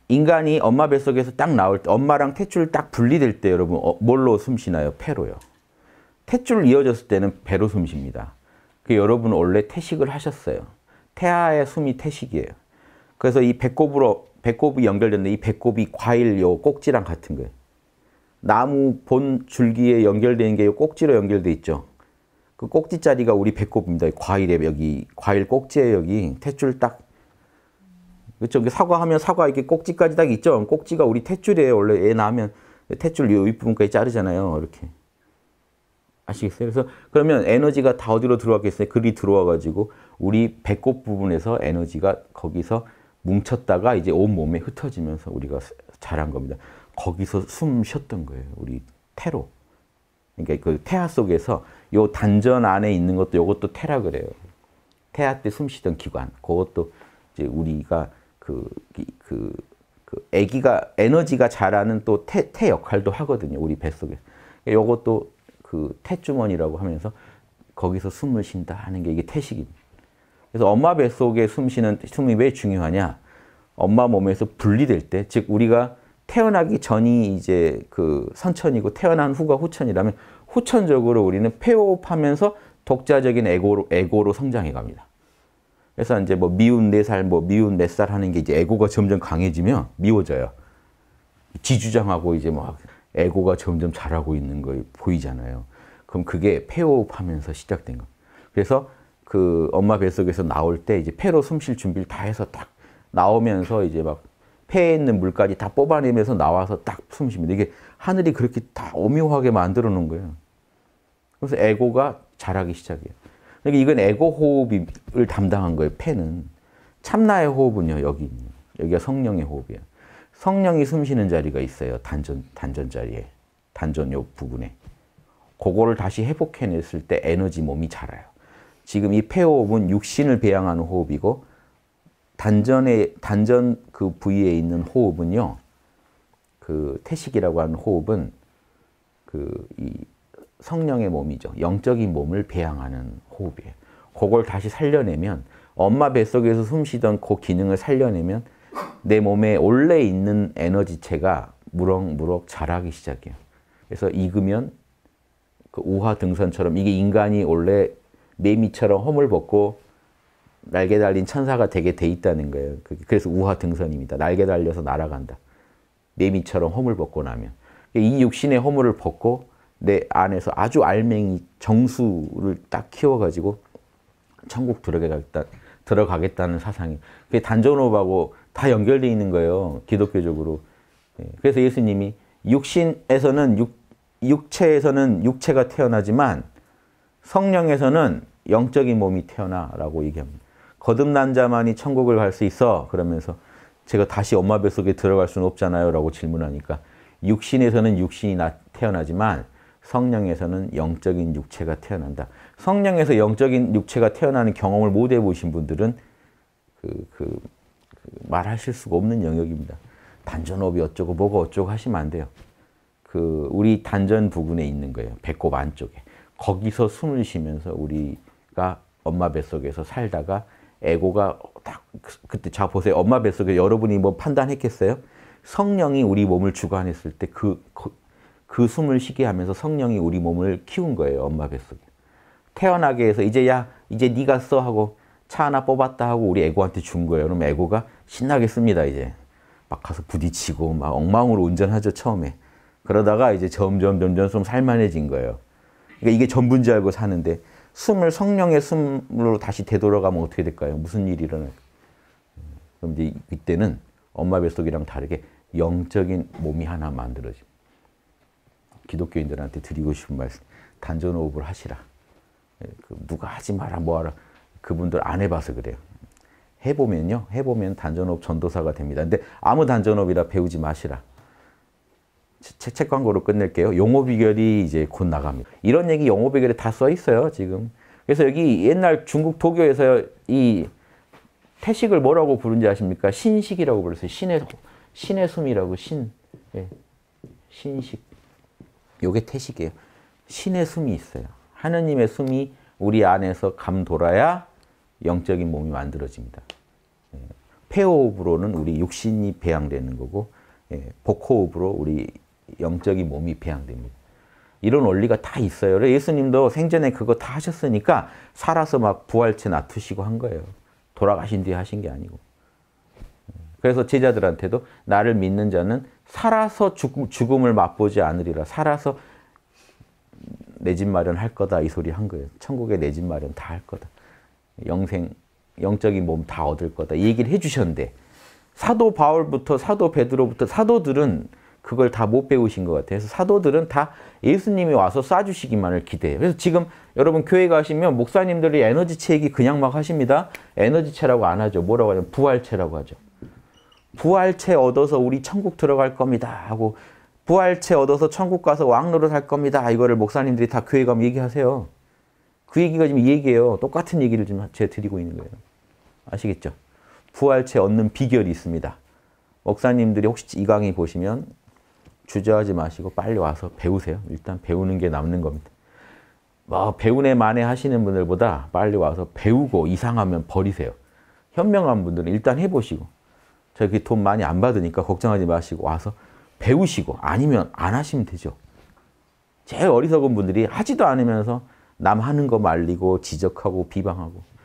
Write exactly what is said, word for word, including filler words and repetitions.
인간이 엄마 뱃속에서 딱 나올 때, 엄마랑 탯줄 딱 분리될 때 여러분 어, 뭘로 숨 쉬나요? 폐로요. 탯줄 이어졌을 때는 배로 숨 쉽니다. 그 여러분 원래 태식을 하셨어요. 태아의 숨이 태식이에요. 그래서 이 배꼽으로 배꼽이 연결됐는데 이 배꼽이 과일 요 꼭지랑 같은 거예요. 나무 본 줄기에 연결되는 게 요 꼭지로 연결돼 있죠. 그 꼭지 자리가 우리 배꼽입니다. 과일에 여기 과일 꼭지에 여기 탯줄 딱 그렇죠. 사과하면 사과 이렇게 꼭지까지 딱 있죠. 꼭지가 우리 탯줄이에요. 원래 애 낳으면 탯줄 요 윗부분까지 자르잖아요. 이렇게. 아시겠어요? 그래서 그러면 에너지가 다 어디로 들어왔겠어요? 글이 들어와가지고 우리 배꼽 부분에서 에너지가 거기서 뭉쳤다가 이제 온 몸에 흩어지면서 우리가 자란 겁니다. 거기서 숨 쉬었던 거예요. 우리 태로. 그러니까 그 태아 속에서 요 단전 안에 있는 것도 요것도 태라 그래요. 태아 때 숨 쉬던 기관. 그것도 이제 우리가 그, 그, 그 아기가 에너지가 자라는 또 태, 태 역할도 하거든요. 우리 뱃속에. 요것도 그 태주머니라고 하면서 거기서 숨을 쉰다 하는 게 이게 태식입니다. 그래서 엄마 뱃속에 숨 쉬는 숨이 왜 중요하냐? 엄마 몸에서 분리될 때, 즉 우리가 태어나기 전이 이제 그 선천이고 태어난 후가 후천이라면 후천적으로 우리는 폐호흡하면서 독자적인 에고로 에고로 성장해 갑니다. 그래서 이제 뭐 미운 네 살, 뭐 미운 몇 살 하는 게 이제 에고가 점점 강해지면 미워져요. 지주장하고 이제 막 에고가 점점 자라고 있는 거 보이잖아요. 그럼 그게 폐호흡하면서 시작된 거. 그래서 그 엄마 뱃속에서 나올 때 이제 폐로 숨 쉴 준비를 다 해서 딱 나오면서 이제 막 폐에 있는 물까지 다 뽑아내면서 나와서 딱 숨 쉽니다. 이게 하늘이 그렇게 다 오묘하게 만들어 놓은 거예요. 그래서 에고가 자라기 시작해요. 그러니까 이건 에고 호흡을 담당한 거예요. 폐는. 참나의 호흡은요. 여기 여기가 성령의 호흡이에요. 성령이 숨 쉬는 자리가 있어요. 단전, 단전 자리에. 단전 요 부분에. 그거를 다시 회복해냈을 때 에너지 몸이 자라요. 지금 이 폐호흡은 육신을 배양하는 호흡이고 단전에, 단전 그 부위에 있는 호흡은요. 그 태식이라고 하는 호흡은 그 이 성령의 몸이죠. 영적인 몸을 배양하는 호흡이에요. 그걸 다시 살려내면 엄마 뱃속에서 숨 쉬던 그 기능을 살려내면 내 몸에 원래 있는 에너지체가 무럭무럭 자라기 시작해요. 그래서 익으면 그 우화 등선처럼 이게 인간이 원래 매미처럼 허물 벗고 날개 달린 천사가 되게 돼 있다는 거예요. 그래서 우화 등선입니다. 날개 달려서 날아간다. 매미처럼 허물 벗고 나면. 이 육신의 허물을 벗고 내 안에서 아주 알맹이 정수를 딱 키워가지고 천국 들어가겠다, 들어가겠다는 사상이. 그게 단전호흡하고 다 연결되어 있는 거예요. 기독교적으로. 그래서 예수님이 육신에서는, 육, 육체에서는 육체가 태어나지만 성령에서는 영적인 몸이 태어나라고 얘기합니다. 거듭난 자만이 천국을 갈 수 있어. 그러면서 제가 다시 엄마 뱃속에 들어갈 수는 없잖아요. 라고 질문하니까 육신에서는 육신이 나, 태어나지만 성령에서는 영적인 육체가 태어난다. 성령에서 영적인 육체가 태어나는 경험을 못 해보신 분들은 그, 그, 그 말하실 수가 없는 영역입니다. 단전호흡이 어쩌고 뭐가 어쩌고 하시면 안 돼요. 그 우리 단전 부분에 있는 거예요. 배꼽 안쪽에. 거기서 숨을 쉬면서 우리가 엄마 뱃속에서 살다가 에고가 딱 그때 자 보세요. 엄마 뱃속에 여러분이 뭐 판단했겠어요? 성령이 우리 몸을 주관했을 때 그 그, 그 숨을 쉬게 하면서 성령이 우리 몸을 키운 거예요. 엄마 뱃속에. 태어나게 해서 이제 야 이제 네가 써 하고 차 하나 뽑았다 하고 우리 에고한테 준 거예요. 그럼 에고가 신나게 씁니다. 이제 막 가서 부딪히고 막 엉망으로 운전하죠. 처음에. 그러다가 이제 점점 점점 좀 살만해진 거예요. 그러니까 이게 전부인 줄 알고 사는데 숨을 성령의 숨으로 다시 되돌아가면 어떻게 될까요? 무슨 일이 일어날까요? 그럼 이제 이때는 엄마 뱃속이랑 다르게 영적인 몸이 하나 만들어집니다. 기독교인들한테 드리고 싶은 말씀, 단전호흡을 하시라. 그 누가 하지 마라 뭐하라. 그분들 안 해봐서 그래요. 해보면요. 해보면 단전호흡 전도사가 됩니다. 근데 아무 단전호흡이라 배우지 마시라. 책, 책 광고로 끝낼게요. 용어 비결이 이제 곧 나갑니다. 이런 얘기 용어 비결에 다 써 있어요, 지금. 그래서 여기 옛날 중국 도교에서 이 태식을 뭐라고 부른지 아십니까? 신식이라고 불렀어요. 신의, 신의 숨이라고, 신. 예. 신식. 요게 태식이에요. 신의 숨이 있어요. 하느님의 숨이 우리 안에서 감돌아야 영적인 몸이 만들어집니다. 예. 폐호흡으로는 우리 육신이 배양되는 거고 예, 복호흡으로 우리 영적인 몸이 배양됩니다. 이런 원리가 다 있어요. 예수님도 생전에 그거 다 하셨으니까 살아서 막 부활체 놔두시고 한 거예요. 돌아가신 뒤에 하신 게 아니고. 그래서 제자들한테도 나를 믿는 자는 살아서 죽음, 죽음을 맛보지 않으리라. 살아서 내 집 마련할 거다 이 소리 한 거예요. 천국에 내 집 마련 다 할 거다. 영생, 영적인 몸 다 얻을 거다. 이 얘기를 해주셨는데 사도 바울부터 사도 베드로부터 사도들은 그걸 다 못 배우신 것 같아요. 그래서 사도들은 다 예수님이 와서 쏴주시기만을 기대해요. 그래서 지금 여러분 교회 가시면 목사님들이 에너지체 얘기 그냥 막 하십니다. 에너지체라고 안 하죠. 뭐라고 하냐면 부활체라고 하죠. 부활체 얻어서 우리 천국 들어갈 겁니다 하고 부활체 얻어서 천국 가서 왕노릇 할 겁니다. 이거를 목사님들이 다 교회 가면 얘기하세요. 그 얘기가 지금 이 얘기예요. 똑같은 얘기를 지금 제가 드리고 있는 거예요. 아시겠죠? 부활체 얻는 비결이 있습니다. 목사님들이 혹시 이 강의 보시면 주저하지 마시고 빨리 와서 배우세요. 일단 배우는 게 남는 겁니다. 뭐 배우네 마네 하시는 분들보다 빨리 와서 배우고 이상하면 버리세요. 현명한 분들은 일단 해보시고 저기 돈 많이 안 받으니까 걱정하지 마시고 와서 배우시고 아니면 안 하시면 되죠. 제일 어리석은 분들이 하지도 않으면서 남 하는 거 말리고 지적하고 비방하고